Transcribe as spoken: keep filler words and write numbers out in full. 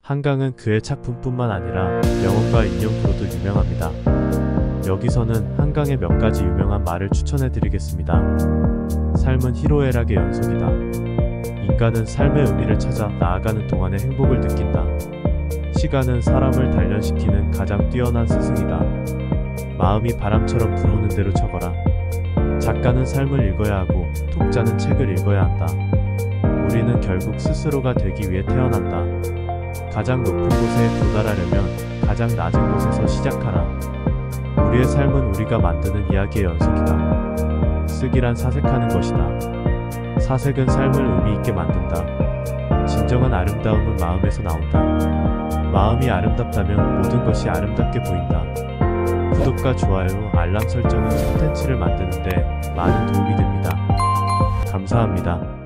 한강은 그의 작품뿐만 아니라 명언과 인용구로도 유명합니다. 여기서는 한강의 몇 가지 유명한 말을 추천해 드리겠습니다. 삶은 희로애락의 연속이다. 인간은 삶의 의미를 찾아 나아가는 동안의 행복을 느낀다. 시간은 사람을 단련시키는 가장 뛰어난 스승이다. 마음이 바람처럼 불어오는 대로 적어라. 작가는 삶을 읽어야 하고 독자는 책을 읽어야 한다. 우리는 결국 스스로가 되기 위해 태어난다. 가장 높은 곳에 도달하려면 가장 낮은 곳에서 시작하라. 우리의 삶은 우리가 만드는 이야기의 연속이다. 쓰기란 사색하는 것이다. 사색은 삶을 의미있게 만든다. 진정한 아름다움은 마음에서 나온다. 마음이 아름답다면 모든 것이 아름답게 보인다. 구독과 좋아요, 알람 설정은 콘텐츠를 만드는데 많은 도움이 됩니다. 감사합니다.